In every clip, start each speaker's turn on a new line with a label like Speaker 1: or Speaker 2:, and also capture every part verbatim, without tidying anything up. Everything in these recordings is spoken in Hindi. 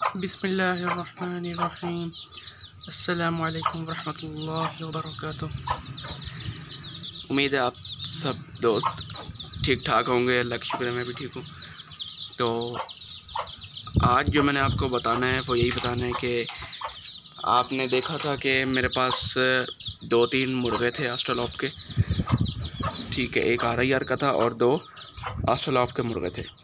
Speaker 1: बिस्मिल्लाहिर्रहमानिर्रहीम। अस्सलामु अलैकुम वरहमतुल्लाहि वबरकातुह। उम्मीद है आप सब दोस्त ठीक ठाक होंगे। अल्लाह का शुक्र है मैं भी ठीक हूँ। तो आज जो मैंने आपको बताना है वो यही बताना है कि आपने देखा था कि मेरे पास दो तीन मुर्गे थे ऑस्ट्रेलॉप के, ठीक है। एक आर आई आर का था और दो ऑस्ट्रेलॉप के मुर्गे थे,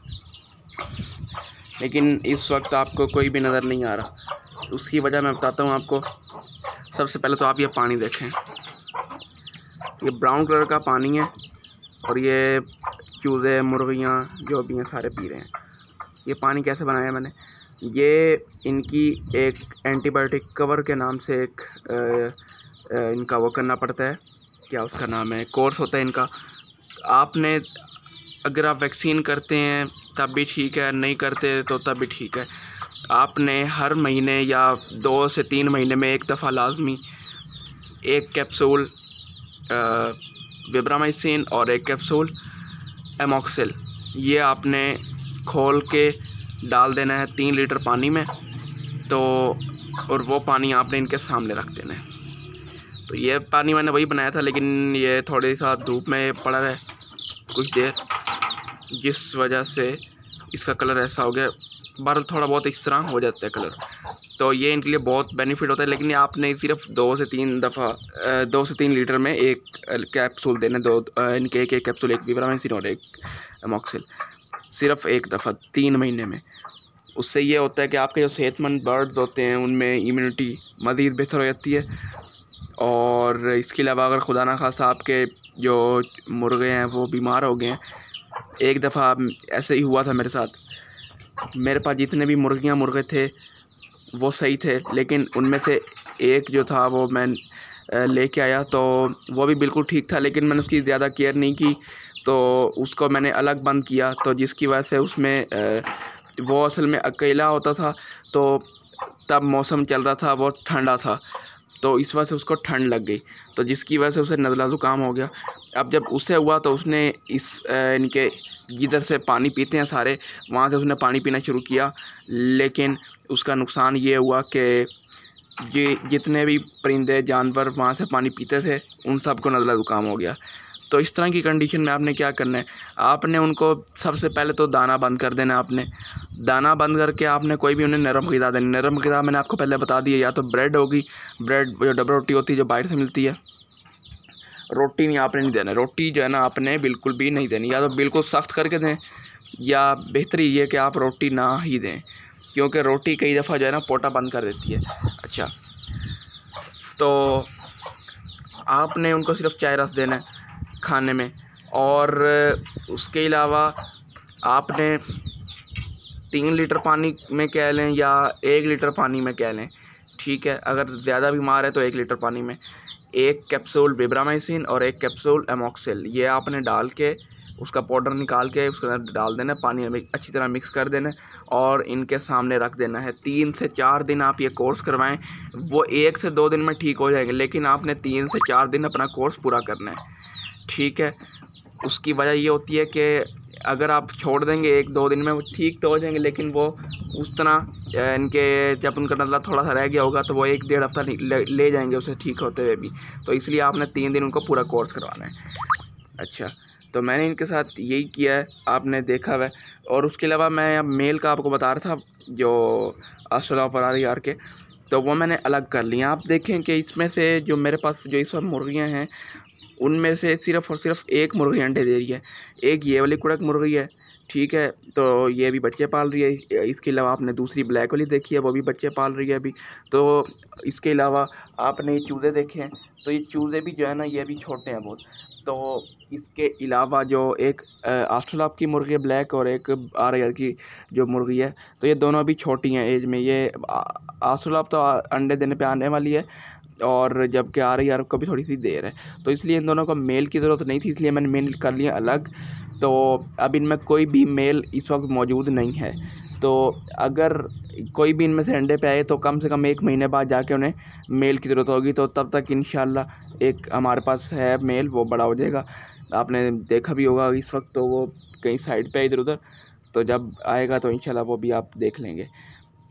Speaker 1: लेकिन इस वक्त आपको कोई भी नज़र नहीं आ रहा। उसकी वजह मैं बताता हूँ आपको। सबसे पहले तो आप ये पानी देखें, ये ब्राउन कलर का पानी है और ये चूज़े मुर्गियाँ जो भी हैं सारे पी रहे हैं। ये पानी कैसे बनाया मैंने, ये इनकी एक एंटीबायोटिक कवर के नाम से एक आ, आ, इनका वो करना पड़ता है, क्या उसका नाम है, कोर्स होता है इनका। आपने अगर आप वैक्सीन करते हैं तब भी ठीक है, नहीं करते तो तब भी ठीक है। आपने हर महीने या दो से तीन महीने में एक दफ़ा लाजमी एक कैप्सूल विब्रामाइसिन और एक कैप्सूल एमॉक्सिल ये आपने खोल के डाल देना है तीन लीटर पानी में। तो और वो पानी आपने इनके सामने रख देना है। तो ये पानी मैंने वही बनाया था, लेकिन ये थोड़ी सा धूप में पड़ा रहा कुछ देर, जिस वजह से इसका कलर ऐसा हो गया। बार थोड़ा बहुत इस तरह हो जाता है कलर। तो ये इनके लिए बहुत बेनिफिट होता है, लेकिन आपने सिर्फ दो से तीन दफ़ा दो से तीन लीटर में एक कैप्सूल देने, दो इनके एक एक कैप्सूल, एक विब्रामाइसिन और एक एमॉक्सिल, सिर्फ एक दफ़ा तीन महीने में। उससे ये होता है कि आपके जो सेहतमंद बर्ड्स होते हैं उनमें इम्यूनिटी मज़ीद बेहतर हो जाती है। और इसके अलावा अगर खुदा ना खास्ता आपके जो मुर्गे हैं वो बीमार हो गए हैं, एक दफ़ा ऐसे ही हुआ था मेरे साथ। मेरे पास जितने भी मुर्गियाँ मुर्गे थे वो सही थे, लेकिन उनमें से एक जो था वो मैं लेके आया तो वो भी बिल्कुल ठीक था, लेकिन मैंने उसकी ज़्यादा केयर नहीं की, तो उसको मैंने अलग बंद किया। तो जिसकी वजह से उसमें वो असल में अकेला होता था, तो तब मौसम चल रहा था, वो ठंडा था, तो इस वजह से उसको ठंड लग गई, तो जिसकी वजह से उसे नज़ला ज़ुकाम हो गया। अब जब उससे हुआ तो उसने इस इनके जिधर से पानी पीते हैं सारे, वहाँ से उसने पानी पीना शुरू किया। लेकिन उसका नुकसान ये हुआ कि ये जितने भी परिंदे जानवर वहाँ से पानी पीते थे उन सब को नज़ला ज़ुकाम हो गया। तो इस तरह की कंडीशन में आपने क्या करना है, आपने उनको सबसे पहले तो दाना बंद कर देना। आपने दाना बंद करके आपने कोई भी उन्हें नरम ग़िज़ा देनी। नरम ग़िज़ा मैंने आपको पहले बता दिया, या तो ब्रेड होगी, ब्रेड जो डबल रोटी होती है जो बाहर से मिलती है, रोटी नहीं आपने नहीं देना। रोटी जो है ना आपने बिल्कुल भी नहीं देनी, या तो बिल्कुल सख्त करके दें, या बेहतरी ये कि आप रोटी ना ही दें, क्योंकि रोटी कई दफ़ा जो है ना पोटा बंद कर देती है। अच्छा, तो आपने उनको सिर्फ चाय रस देना है खाने में, और उसके अलावा आपने तीन लीटर पानी में कह लें या एक लीटर पानी में कह लें, ठीक है। अगर ज़्यादा बीमार है तो एक लीटर पानी में एक कैप्सूल विब्रामाइसिन और एक कैप्सूल एमॉक्सिल ये आपने डाल के उसका पाउडर निकाल के उसके अंदर डाल देना, पानी में अच्छी तरह मिक्स कर देना और इनके सामने रख देना है। तीन से चार दिन आप ये कोर्स करवाएं, वो एक से दो दिन में ठीक हो जाएंगे, लेकिन आपने तीन से चार दिन अपना कोर्स पूरा करना है, ठीक है। उसकी वजह ये होती है कि अगर आप छोड़ देंगे एक दो दिन में वो ठीक तो हो जाएंगे, लेकिन वो उस तरह इनके जब उनका नज़ला थोड़ा सा रह गया होगा तो वो एक डेढ़ हफ्ता ले, ले जाएंगे उसे ठीक होते हुए भी। तो इसलिए आपने तीन दिन उनको पूरा कोर्स करवाना है। अच्छा, तो मैंने इनके साथ यही किया है, आपने देखा हुआ है। और उसके अलावा मैं अब मेल का आपको बता रहा था जो ऑस्ट्रेलॉप पर आ रही आर के, तो वो मैंने अलग कर लिया। आप देखें कि इसमें से जो मेरे पास जो इस वक्त मुर्गियाँ हैं उनमें से सिर्फ़ और सिर्फ एक मुर्गी अंडे दे रही है, एक ये वाली कुड़क मुर्गी है, ठीक है। तो ये भी बच्चे पाल रही है। इसके अलावा आपने दूसरी ब्लैक वाली देखी है, वो भी बच्चे पाल रही है अभी। तो इसके अलावा आपने ये चूज़े देखे हैं, तो ये चूज़े भी जो है ना ये भी छोटे हैं बहुत। तो इसके अलावा जो एक ऑस्ट्रेलॉप की मुर्गी है ब्लैक और एक आर आई आर की जो मुर्गी है, तो ये दोनों अभी छोटी हैं एज में। ये ऑस्ट्रेलॉप तो अंडे देने पे आने वाली है, और जबकि आ रही है को भी थोड़ी सी देर है, तो इसलिए इन दोनों को मेल की ज़रूरत नहीं थी, इसलिए मैंने मेल कर लिया अलग। तो अब इनमें कोई भी मेल इस वक्त मौजूद नहीं है। तो अगर कोई भी इनमें से अंडे पे आए तो कम से कम एक महीने बाद जाके उन्हें मेल की ज़रूरत होगी, तो तब तक इंशाल्लाह एक हमारे पास है मेल, वो बड़ा हो जाएगा। आपने देखा भी होगा इस वक्त तो वो कहीं साइड पे है इधर उधर, तो जब आएगा तो इंशाल्लाह वो भी आप देख लेंगे।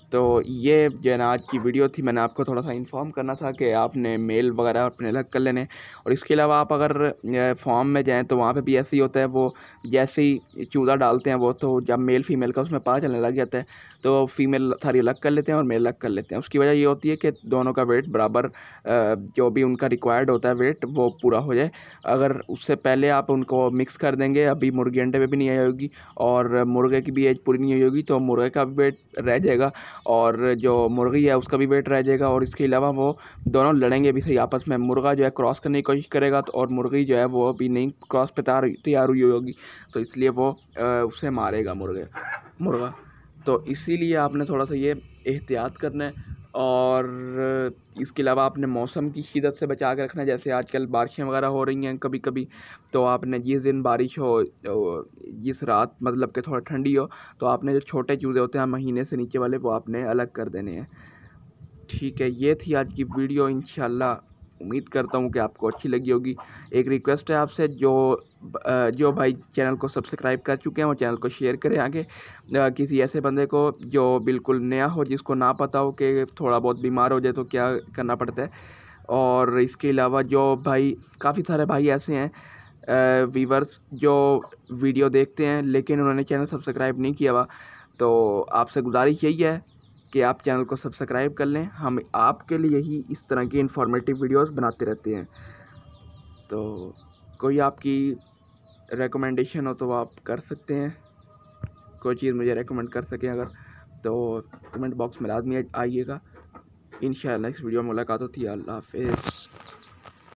Speaker 1: तो ये जो है ना आज की वीडियो थी, मैंने आपको थोड़ा सा इन्फॉर्म करना था कि आपने मेल वगैरह अपने अलग कर लेने। और इसके अलावा आप अगर फॉर्म में जाएँ तो वहाँ पे भी ऐसे ही होता है, वो जैसे ही चूज़ा डालते हैं वो तो जब मेल फीमेल का उसमें पता चलने लग जाता है, तो फीमेल सारी अलग कर लेते हैं और मेल अलग कर लेते हैं। उसकी वजह ये होती है कि दोनों का वेट बराबर, जो भी उनका रिक्वायर्ड होता है वेट वो पूरा हो जाए। अगर उससे पहले आप उनको मिक्स कर देंगे, अभी मुर्गी अंडे पे भी नहीं आई होगी और मुर्गे की भी एज पूरी नहीं हुई होगी, तो मुर्गे का भी वेट रह जाएगा और जो मुर्गी है उसका भी वेट रह जाएगा। और इसके अलावा वो दोनों लड़ेंगे भी सही आपस में। मुर्गा जो है क्रॉस करने की कोशिश करेगा तो, और मुर्गी जो है वो अभी नहीं क्रॉस पे तैयार तैयार हुई होगी, तो इसलिए वो उसे मारेगा मुर्गे मुर्गा। तो इसीलिए आपने थोड़ा सा ये एहतियात करना है। और इसके अलावा आपने मौसम की शिद्दत से बचा के रखना है। जैसे आजकल बारिशें वगैरह हो रही हैं कभी कभी, तो आपने जिस दिन बारिश हो, जिस रात मतलब कि थोड़ा ठंडी हो, तो आपने जो छोटे चूज़े होते हैं महीने से नीचे वाले, वो आपने अलग कर देने हैं। ठीक है, ये थी आज की वीडियो। इंशाल्लाह उम्मीद करता हूँ कि आपको अच्छी लगी होगी। एक रिक्वेस्ट है आपसे, जो जो भाई चैनल को सब्सक्राइब कर चुके हैं वो चैनल को शेयर करें आगे किसी ऐसे बंदे को जो बिल्कुल नया हो, जिसको ना पता हो कि थोड़ा बहुत बीमार हो जाए तो क्या करना पड़ता है। और इसके अलावा जो भाई, काफ़ी सारे भाई ऐसे हैं वीवर्स जो वीडियो देखते हैं लेकिन उन्होंने चैनल सब्सक्राइब नहीं किया हुआ, तो आपसे गुजारिश यही है कि आप चैनल को सब्सक्राइब कर लें। हम आपके लिए ही इस तरह की इन्फॉर्मेटिव वीडियोस बनाते रहते हैं। तो कोई आपकी रिकमेंडेशन हो तो आप कर सकते हैं, कोई चीज़ मुझे रेकमेंड कर सकें अगर, तो कमेंट बॉक्स में लाजमी आइएगा। इंशाल्लाह नेक्स्ट वीडियो में मुलाकात होती है। अल्लाह हाफ़िज़।